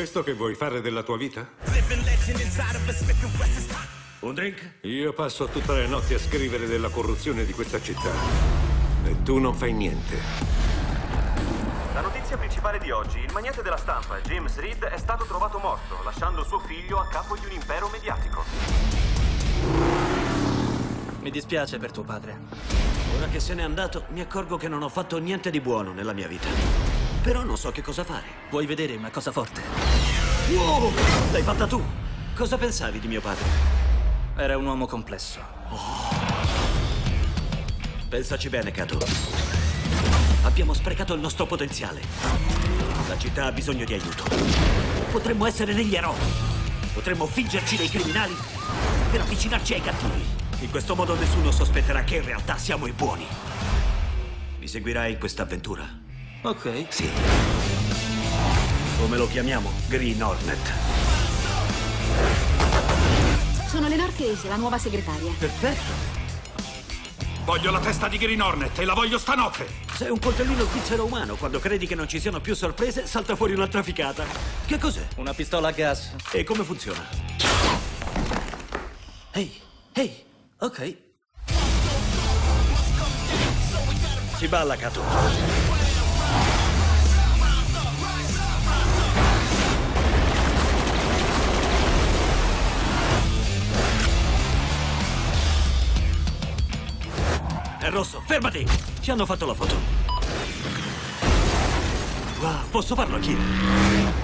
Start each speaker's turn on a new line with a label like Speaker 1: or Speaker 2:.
Speaker 1: questo che vuoi fare della tua vita?
Speaker 2: Un drink?
Speaker 1: Io passo tutte le notti a scrivere della corruzione di questa città. E tu non fai niente.
Speaker 3: La notizia principale di oggi: il magnate della stampa, James Reed, è stato trovato morto, lasciando suo figlio a capo di un impero mediatico.
Speaker 2: Mi dispiace per tuo padre. Ora che se n'è andato, mi accorgo che non ho fatto niente di buono nella mia vita. Però non so che cosa fare. Vuoi vedere una cosa forte? Wow! L'hai fatta tu! Cosa pensavi di mio padre? Era un uomo complesso. Pensaci bene, Kato. Abbiamo sprecato il nostro potenziale. La città ha bisogno di aiuto. Potremmo essere degli eroi. Potremmo fingerci dei criminali per avvicinarci ai cattivi. In questo modo nessuno sospetterà che in realtà siamo i buoni. Mi seguirai in questa avventura? Ok. Sì. Come lo chiamiamo? Green Hornet.
Speaker 4: Sono Lenore Case, la nuova segretaria.
Speaker 2: Perfetto.
Speaker 5: Voglio la testa di Green Hornet e la voglio stanotte.
Speaker 2: Sei un coltellino svizzero umano. Quando credi che non ci siano più sorprese, salta fuori un'altra ficata. Che cos'è?
Speaker 6: Una pistola a gas.
Speaker 2: E come funziona? Ehi, ok. Si balla, Kato. È rosso, fermati! Ci hanno fatto la foto. Wow, posso farlo anch'io?